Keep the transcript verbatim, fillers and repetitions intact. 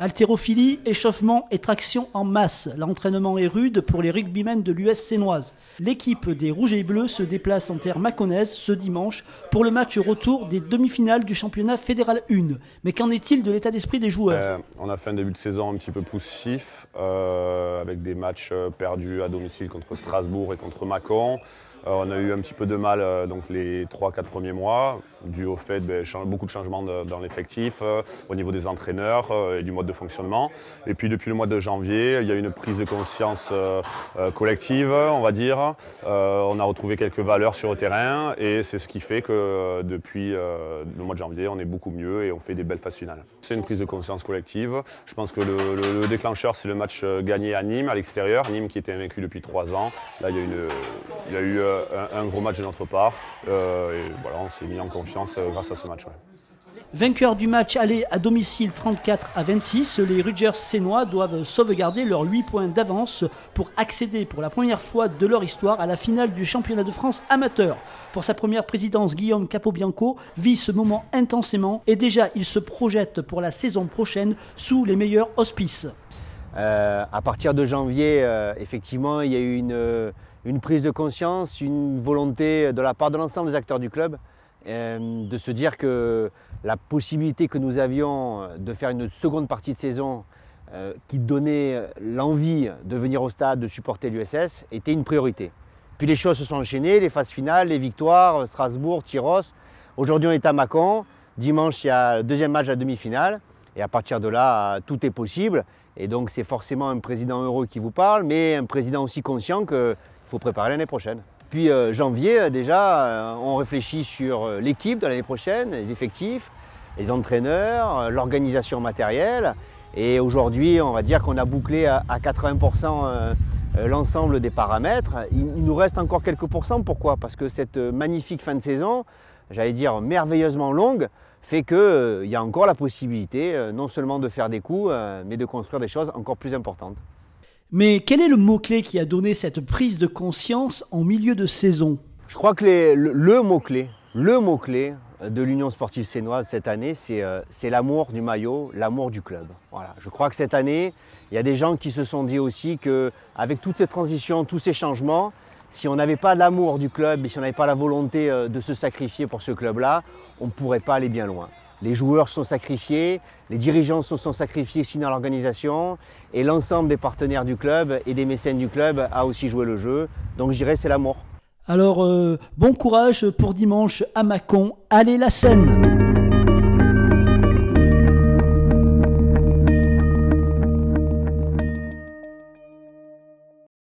Haltérophilie, échauffement et traction en masse. L'entraînement est rude pour les rugbymen de l'U S Sénoise. L'équipe des Rouges et Bleus se déplace en terre mâconnaise ce dimanche pour le match retour des demi-finales du championnat fédéral un. Mais qu'en est-il de l'état d'esprit des joueurs? euh, On a fait un début de saison un petit peu poussif, euh, avec des matchs perdus à domicile contre Strasbourg et contre Mâcon. Euh, on a eu un petit peu de mal euh, donc les trois quatre premiers mois, dû au fait ben, beaucoup de changements de, dans l'effectif, euh, au niveau des entraîneurs euh, et du mode de fonctionnement. Et puis depuis le mois de janvier, il y a eu une prise de conscience euh, euh, collective, on va dire. Euh, on a retrouvé quelques valeurs sur le terrain et c'est ce qui fait que euh, depuis euh, le mois de janvier, on est beaucoup mieux et on fait des belles phases finales. C'est une prise de conscience collective. Je pense que le, le, le déclencheur, c'est le match gagné à Nîmes, à l'extérieur. Nîmes qui était invaincu depuis trois ans. Là, il y a, une, il y a eu euh, Un, un gros match de notre part euh, et voilà, on s'est mis en confiance euh, grâce à ce match. Ouais. Vainqueurs du match aller à domicile trente-quatre à vingt-six, les Rudgers sénois doivent sauvegarder leurs huit points d'avance pour accéder pour la première fois de leur histoire à la finale du championnat de France amateur. Pour sa première présidence, Guillaume Capobianco vit ce moment intensément et déjà il se projette pour la saison prochaine sous les meilleurs auspices. Euh, à partir de janvier, euh, effectivement, il y a eu une, une prise de conscience, une volonté de la part de l'ensemble des acteurs du club euh, de se dire que la possibilité que nous avions de faire une seconde partie de saison euh, qui donnait l'envie de venir au stade, de supporter l'U S S, était une priorité. Puis les choses se sont enchaînées, les phases finales, les victoires, Strasbourg, Tyros. Aujourd'hui, on est à Mâcon. Dimanche, il y a le deuxième match à la demi-finale. Et à partir de là, tout est possible. Et donc, c'est forcément un président heureux qui vous parle, mais un président aussi conscient qu'il faut préparer l'année prochaine. Puis euh, janvier, déjà, euh, on réfléchit sur l'équipe de l'année prochaine, les effectifs, les entraîneurs, euh, l'organisation matérielle. Et aujourd'hui, on va dire qu'on a bouclé à, à quatre-vingts pour cent euh, euh, l'ensemble des paramètres. Il, il nous reste encore quelques pourcents. Pourquoi? Parce que cette magnifique fin de saison, j'allais dire merveilleusement longue, fait qu'il euh, y a encore la possibilité euh, non seulement de faire des coups, euh, mais de construire des choses encore plus importantes. Mais quel est le mot-clé qui a donné cette prise de conscience en milieu de saison? Je crois que les, le, le mot-clé, le mot-clé de l'Union sportive sénoise cette année, c'est euh, l'amour du maillot, l'amour du club. Voilà. Je crois que cette année, il y a des gens qui se sont dit aussi qu'avec toutes ces transitions, tous ces changements, si on n'avait pas l'amour du club et si on n'avait pas la volonté euh, de se sacrifier pour ce club-là, on ne pourrait pas aller bien loin. Les joueurs sont sacrifiés, les dirigeants se sont sacrifiés aussi dans l'organisation et l'ensemble des partenaires du club et des mécènes du club a aussi joué le jeu. Donc je dirais c'est l'amour. Alors, euh, bon courage pour dimanche à Mâcon. Allez la Seine!